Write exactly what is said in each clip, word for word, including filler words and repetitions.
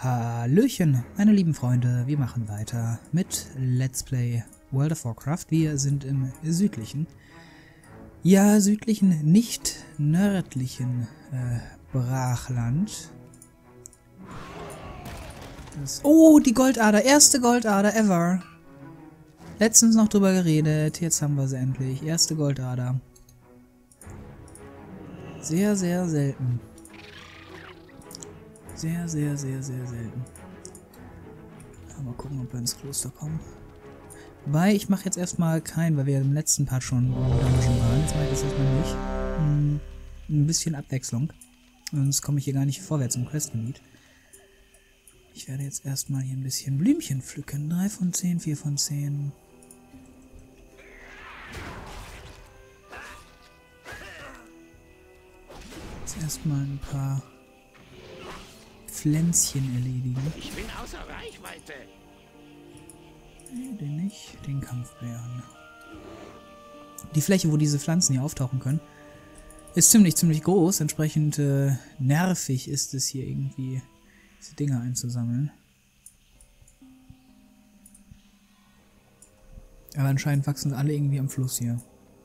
Hallöchen, meine lieben Freunde, wir machen weiter mit Let's Play World of Warcraft. Wir sind im südlichen, ja südlichen, nicht nördlichen äh, Brachland. Das, oh, die Goldader, erste Goldader ever. Letztens noch drüber geredet, jetzt haben wir sie endlich. Erste Goldader. Sehr, sehr selten. Sehr, sehr, sehr, sehr selten. Mal gucken, ob wir ins Kloster kommen. Wobei, ich mache jetzt erstmal keinen, weil wir im letzten Part schon waren. Jetzt mache ich das erstmal nicht. Hm, ein bisschen Abwechslung. Sonst komme ich hier gar nicht vorwärts im Questgebiet. Ich werde jetzt erstmal hier ein bisschen Blümchen pflücken. drei von zehn, vier von zehn. Jetzt erstmal ein paar Pflänzchen erledigen. Ich bin außer Reichweite. Nee, den nicht. Den Kampfbären. Die Fläche, wo diese Pflanzen hier auftauchen können, ist ziemlich, ziemlich groß. Entsprechend äh, nervig ist es hier irgendwie, diese Dinger einzusammeln. Aber anscheinend wachsen alle irgendwie am Fluss hier.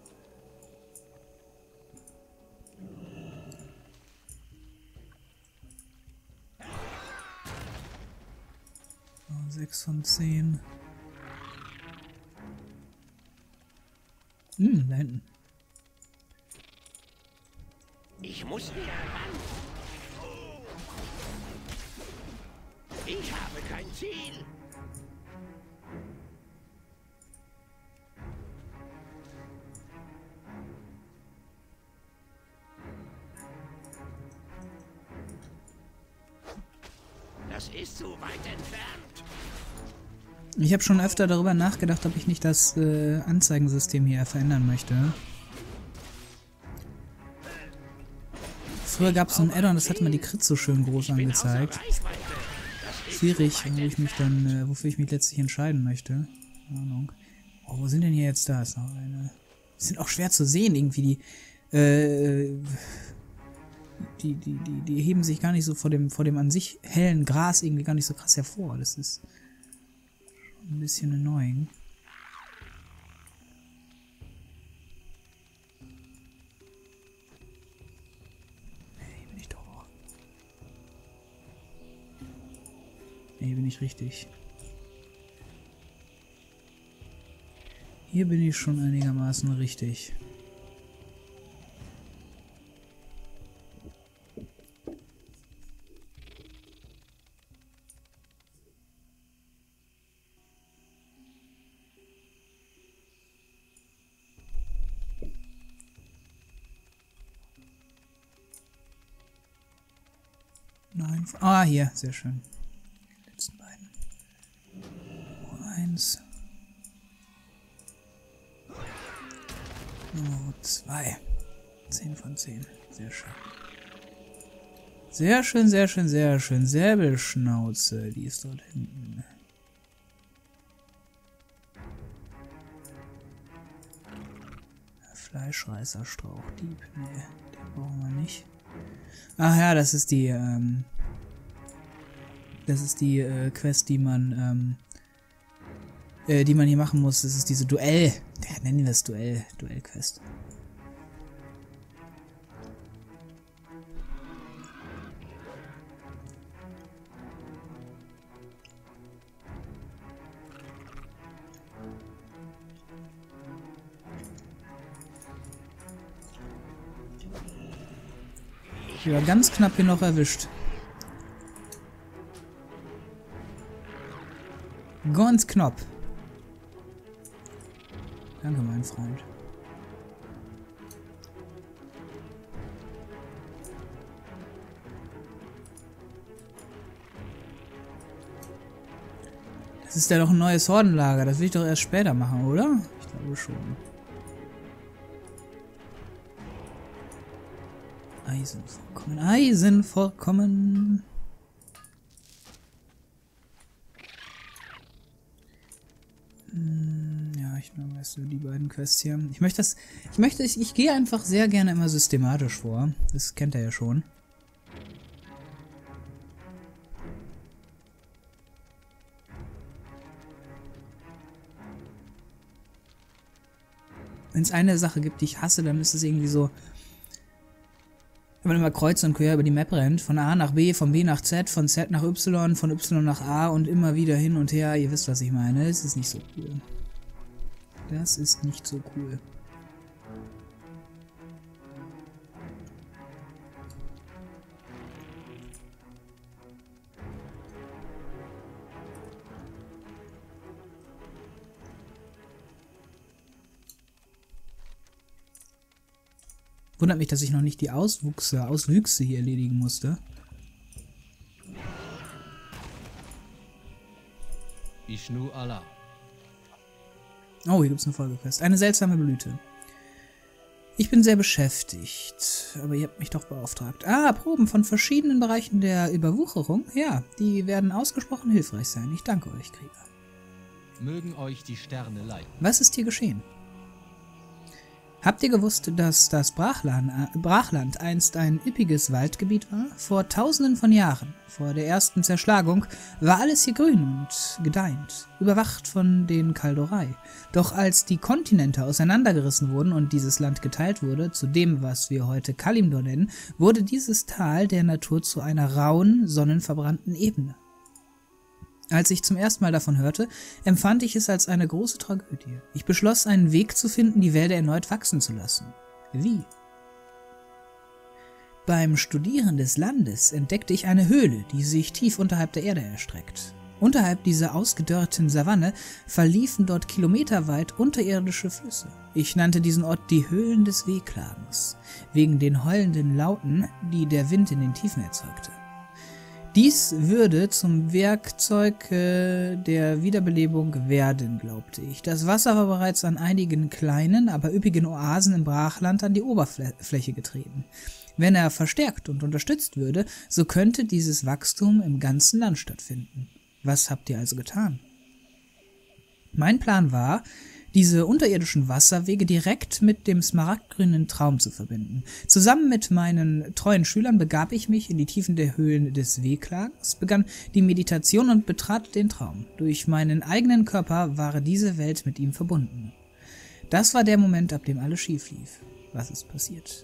sechs von zehn. Hm, da hinten. Ich muss wieder ran. Ich habe kein Ziel. Das ist so weit entfernt. Ich habe schon öfter darüber nachgedacht, ob ich nicht das äh, Anzeigensystem hier verändern möchte. Früher gab es so ein Add-on, das hat mir die Crits so schön groß angezeigt. Schwierig, wo ich mich dann, äh, wofür ich mich letztlich entscheiden möchte. Keine Ahnung. Oh, wo sind denn hier jetzt da? Ist noch eine. Die sind auch schwer zu sehen, irgendwie die. Äh, die, die, die, die heben sich gar nicht so vor dem, vor dem an sich hellen Gras irgendwie gar nicht so krass hervor. Das ist ein bisschen annoying. Nee, hier bin ich doch. Nee, hier bin ich richtig. Hier bin ich schon einigermaßen richtig. Nein. Ah, hier, sehr schön. Die letzten beiden. Nummer eins. Nummer zwei. zehn von zehn. Sehr schön. Sehr schön, sehr schön, sehr schön. Säbelschnauze, die ist dort hinten. Fleischreißer, Strauchdieb. Nee, den brauchen wir nicht. Ach ja, das ist die, ähm, das ist die äh, Quest, die man, ähm, äh, die man hier machen muss. Das ist diese Duell, ja, nennen wir es Duell, Duell-Quest. Ja, ganz knapp hier noch erwischt. Ganz knapp. Danke, mein Freund. Das ist ja doch ein neues Hordenlager. Das will ich doch erst später machen, oder? Ich glaube schon. Eisen vorkommen. Eisen vorkommen. Hm, ja, ich nehme erst so die beiden Quests hier. Ich möchte das. Ich möchte. Ich, ich gehe einfach sehr gerne immer systematisch vor. Das kennt er ja schon. Wenn es eine Sache gibt, die ich hasse, dann ist es irgendwie so, wenn man immer kreuz und quer über die Map rennt, von A nach B, von B nach Z, von Z nach Y, von Y nach A und immer wieder hin und her. Ihr wisst, was ich meine. Es ist nicht so cool. Das ist nicht so cool. Wundert mich, dass ich noch nicht die Auswüchse, Auswüchse hier erledigen musste. Ishnu Allah. Oh, hier gibt es eine Folgequest. Eine seltsame Blüte. Ich bin sehr beschäftigt, aber ihr habt mich doch beauftragt. Ah, Proben von verschiedenen Bereichen der Überwucherung. Ja, die werden ausgesprochen hilfreich sein. Ich danke euch, Krieger. Mögen euch die Sterne leiten. Was ist hier geschehen? Habt ihr gewusst, dass das Brachland, äh, Brachland einst ein üppiges Waldgebiet war? Vor tausenden von Jahren, vor der ersten Zerschlagung, war alles hier grün und gedeiht, überwacht von den Kaldorei. Doch als die Kontinente auseinandergerissen wurden und dieses Land geteilt wurde, zu dem, was wir heute Kalimdor nennen, wurde dieses Tal der Natur zu einer rauen, sonnenverbrannten Ebene. Als ich zum ersten Mal davon hörte, empfand ich es als eine große Tragödie. Ich beschloss, einen Weg zu finden, die Wälder erneut wachsen zu lassen. Wie? Beim Studieren des Landes entdeckte ich eine Höhle, die sich tief unterhalb der Erde erstreckt. Unterhalb dieser ausgedörrten Savanne verliefen dort kilometerweit unterirdische Flüsse. Ich nannte diesen Ort die Höhlen des Wehklagens, wegen den heulenden Lauten, die der Wind in den Tiefen erzeugte. Dies würde zum Werkzeug äh, der Wiederbelebung werden, glaubte ich. Das Wasser war bereits an einigen kleinen, aber üppigen Oasen im Brachland an die Oberfläche getreten. Wenn er verstärkt und unterstützt würde, so könnte dieses Wachstum im ganzen Land stattfinden. Was habt ihr also getan? Mein Plan war, diese unterirdischen Wasserwege direkt mit dem smaragdgrünen Traum zu verbinden. Zusammen mit meinen treuen Schülern begab ich mich in die Tiefen der Höhlen des Wehklagens, begann die Meditation und betrat den Traum. Durch meinen eigenen Körper war diese Welt mit ihm verbunden. Das war der Moment, ab dem alles schief lief. Was ist passiert?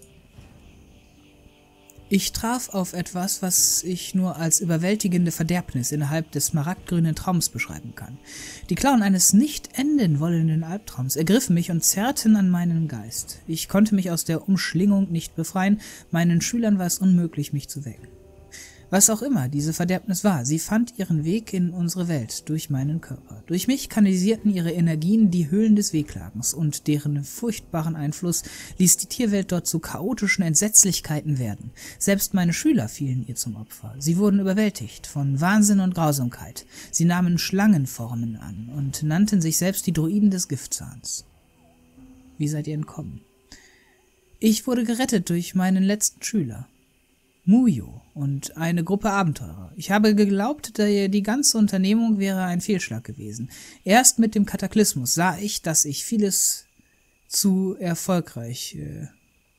Ich traf auf etwas, was ich nur als überwältigende Verderbnis innerhalb des smaragdgrünen Traums beschreiben kann. Die Klauen eines nicht enden wollenden Albtraums ergriffen mich und zerrten an meinen Geist. Ich konnte mich aus der Umschlingung nicht befreien, meinen Schülern war es unmöglich, mich zu wecken. Was auch immer diese Verderbnis war, sie fand ihren Weg in unsere Welt durch meinen Körper. Durch mich kanalisierten ihre Energien die Höhlen des Wehklagens und deren furchtbaren Einfluss ließ die Tierwelt dort zu chaotischen Entsetzlichkeiten werden. Selbst meine Schüler fielen ihr zum Opfer. Sie wurden überwältigt von Wahnsinn und Grausamkeit. Sie nahmen Schlangenformen an und nannten sich selbst die Druiden des Giftzahns. Wie seid ihr entkommen? Ich wurde gerettet durch meinen letzten Schüler, Muyo, und eine Gruppe Abenteurer. Ich habe geglaubt, die ganze Unternehmung wäre ein Fehlschlag gewesen. Erst mit dem Kataklysmus sah ich, dass ich vieles zu erfolgreich, äh,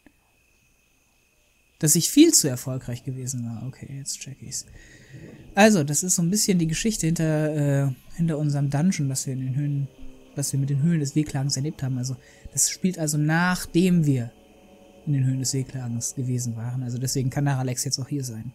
dass ich viel zu erfolgreich gewesen war. Okay, jetzt check ich's. Also, das ist so ein bisschen die Geschichte hinter, äh, hinter unserem Dungeon, was wir in den Höhlen, was wir mit den Höhlen des Wehklagens erlebt haben. Also, das spielt also nachdem wir in den Höhlen des Wehklagens gewesen waren. Also deswegen kann Naralex jetzt auch hier sein.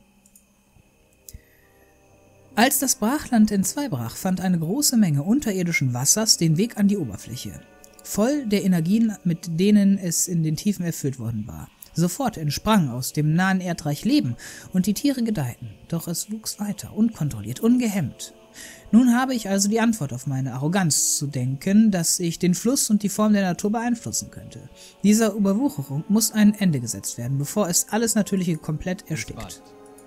Als das Brachland entzweibrach, fand eine große Menge unterirdischen Wassers den Weg an die Oberfläche, voll der Energien, mit denen es in den Tiefen erfüllt worden war. Sofort entsprang aus dem nahen Erdreich Leben und die Tiere gedeihten, doch es wuchs weiter, unkontrolliert, ungehemmt. Nun habe ich also die Antwort auf meine Arroganz zu denken, dass ich den Fluss und die Form der Natur beeinflussen könnte. Dieser Überwucherung muss ein Ende gesetzt werden, bevor es alles Natürliche komplett erstickt.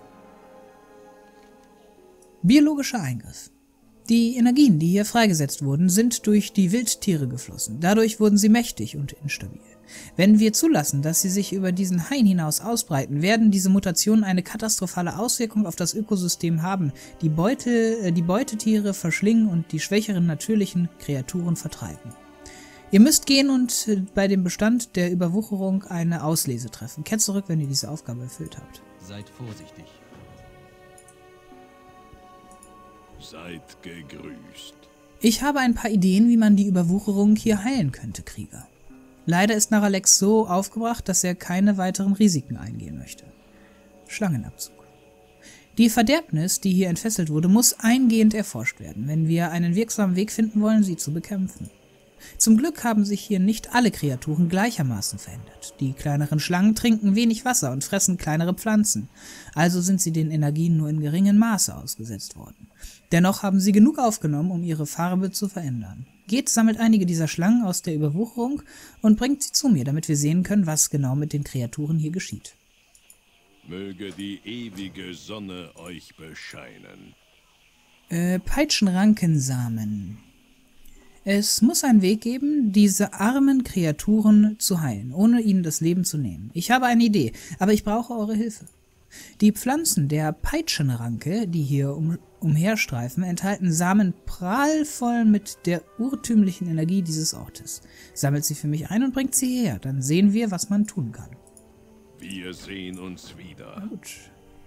Biologischer Eingriff. Die Energien, die hier freigesetzt wurden, sind durch die Wildtiere geflossen. Dadurch wurden sie mächtig und instabil. Wenn wir zulassen, dass sie sich über diesen Hain hinaus ausbreiten, werden diese Mutationen eine katastrophale Auswirkung auf das Ökosystem haben, die, Beute, äh, die Beutetiere verschlingen und die schwächeren natürlichen Kreaturen vertreiben. Ihr müsst gehen und äh, bei dem Bestand der Überwucherung eine Auslese treffen. Kehrt zurück, wenn ihr diese Aufgabe erfüllt habt. Seid vorsichtig. Seid gegrüßt. Ich habe ein paar Ideen, wie man die Überwucherung hier heilen könnte, Krieger. Leider ist Naralex so aufgebracht, dass er keine weiteren Risiken eingehen möchte. Schlangenabzug. Die Verderbnis, die hier entfesselt wurde, muss eingehend erforscht werden, wenn wir einen wirksamen Weg finden wollen, sie zu bekämpfen. Zum Glück haben sich hier nicht alle Kreaturen gleichermaßen verändert. Die kleineren Schlangen trinken wenig Wasser und fressen kleinere Pflanzen, also sind sie den Energien nur in geringem Maße ausgesetzt worden. Dennoch haben sie genug aufgenommen, um ihre Farbe zu verändern. Geht, sammelt einige dieser Schlangen aus der Überwucherung und bringt sie zu mir, damit wir sehen können, was genau mit den Kreaturen hier geschieht. Möge die ewige Sonne euch bescheinen. Äh, Peitschenrankensamen. Es muss einen Weg geben, diese armen Kreaturen zu heilen, ohne ihnen das Leben zu nehmen. Ich habe eine Idee, aber ich brauche eure Hilfe. Die Pflanzen der Peitschenranke, die hier um, umherstreifen, enthalten Samen prallvoll mit der urtümlichen Energie dieses Ortes. Sammelt sie für mich ein und bringt sie hierher, dann sehen wir, was man tun kann. Wir sehen uns wieder. Na gut.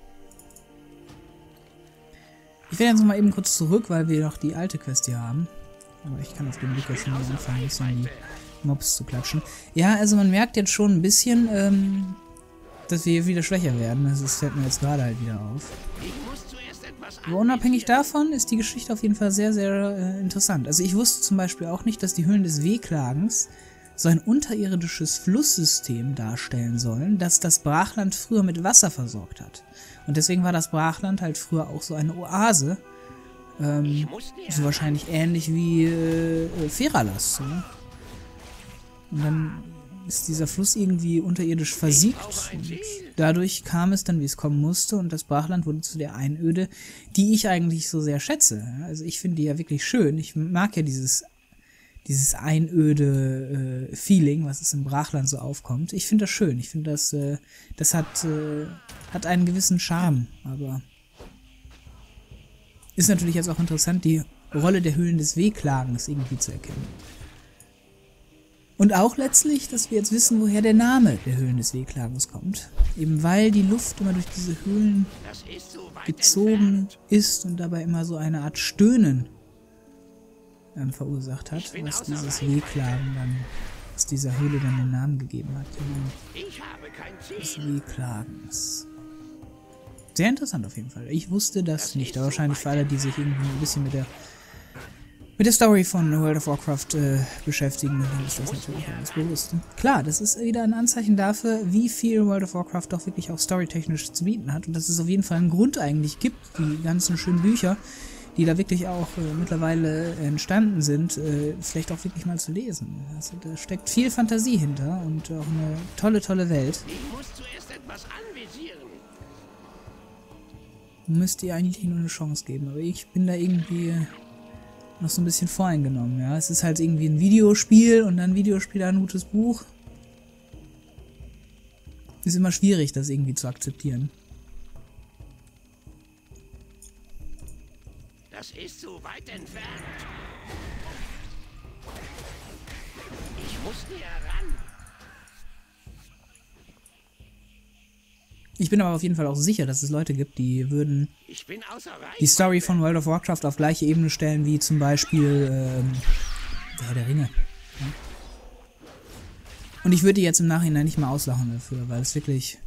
Ich werde jetzt noch mal eben kurz zurück, weil wir noch die alte Quest hier haben. Aber ich kann auf dem Weg ja schon mal anfangen, ein bisschen die Mobs zu klatschen. Ja, also man merkt jetzt schon ein bisschen, ähm, dass wir hier wieder schwächer werden. Das fällt mir jetzt gerade halt wieder auf. Aber unabhängig davon ist die Geschichte auf jeden Fall sehr, sehr äh, interessant. Also ich wusste zum Beispiel auch nicht, dass die Höhlen des Wehklagens so ein unterirdisches Flusssystem darstellen sollen, das das Brachland früher mit Wasser versorgt hat. Und deswegen war das Brachland halt früher auch so eine Oase. Ähm, so wahrscheinlich ähnlich wie äh, Feralas. So. Und dann ist dieser Fluss irgendwie unterirdisch versiegt und dadurch kam es dann, wie es kommen musste, und das Brachland wurde zu der Einöde, die ich eigentlich so sehr schätze. Also ich finde die ja wirklich schön. Ich mag ja dieses dieses einöde äh, Feeling, was es im Brachland so aufkommt. Ich finde das schön. Ich finde das, äh, das hat, äh, hat einen gewissen Charme, aber ist natürlich jetzt auch interessant, die Rolle der Höhlen des Wehklagens irgendwie zu erkennen. Und auch letztlich, dass wir jetzt wissen, woher der Name der Höhlen des Wehklagens kommt. Eben weil die Luft immer durch diese Höhlen gezogen ist und dabei immer so eine Art Stöhnen ähm, verursacht hat, was dieses Wehklagen dann, was dieser Höhle dann den Namen gegeben hat. Des Wehklagens. Sehr interessant auf jeden Fall. Ich wusste das nicht, aber wahrscheinlich für alle, die sich irgendwie ein bisschen mit der mit der Story von World of Warcraft äh, beschäftigen, dann ist das natürlich alles bewusst. Klar, das ist wieder ein Anzeichen dafür, wie viel World of Warcraft doch wirklich auch storytechnisch zu bieten hat und dass es auf jeden Fall einen Grund eigentlich gibt, die ganzen schönen Bücher, die da wirklich auch äh, mittlerweile entstanden sind, äh, vielleicht auch wirklich mal zu lesen. Also da steckt viel Fantasie hinter und auch eine tolle, tolle Welt. Ich muss zuerst etwas anvisieren. Müsst ihr eigentlich nur eine Chance geben, aber ich bin da irgendwie noch so ein bisschen voreingenommen, ja. Es ist halt irgendwie ein Videospiel und dann Videospiel ein gutes Buch. Ist immer schwierig, das irgendwie zu akzeptieren. Das ist so weit entfernt. Ich muss näher ran. Ich bin aber auf jeden Fall auch sicher, dass es Leute gibt, die würden Ich bin außer Reichweite. die Story von World of Warcraft auf gleiche Ebene stellen, wie zum Beispiel ähm, der Herr der Ringe. Ja. Und ich würde die jetzt im Nachhinein nicht mal auslachen dafür, weil es wirklich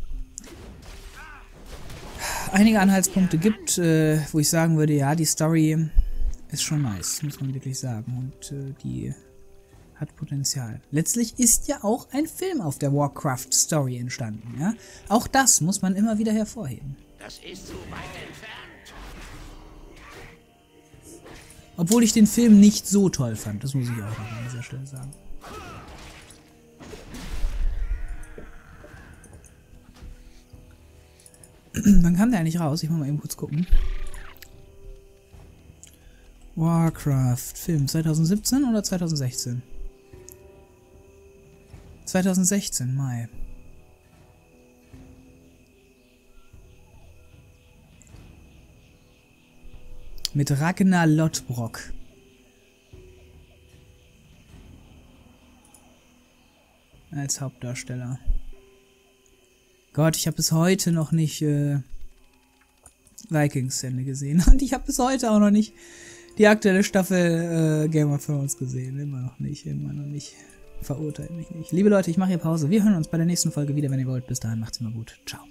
einige Anhaltspunkte gibt, äh, wo ich sagen würde, ja, die Story ist schon nice, muss man wirklich sagen. Und äh, die hat Potenzial. Letztlich ist ja auch ein Film auf der Warcraft-Story entstanden, ja. Auch das muss man immer wieder hervorheben. Das ist so weit entfernt. Obwohl ich den Film nicht so toll fand, das muss ich auch noch an dieser Stelle sagen. Wann kam der eigentlich raus? Ich muss mal eben kurz gucken. Warcraft, Film, zwanzig siebzehn oder zwanzig sechzehn? zwanzig sechzehn, Mai. Mit Ragnar Lothbrok. Als Hauptdarsteller. Gott, ich habe bis heute noch nicht äh, Vikings-Szene gesehen. Und ich habe bis heute auch noch nicht die aktuelle Staffel äh, Game of Thrones gesehen. Immer noch nicht, immer noch nicht. Verurteilt mich nicht. Liebe Leute, ich mache hier Pause. Wir hören uns bei der nächsten Folge wieder, wenn ihr wollt. Bis dahin, macht's immer gut. Ciao.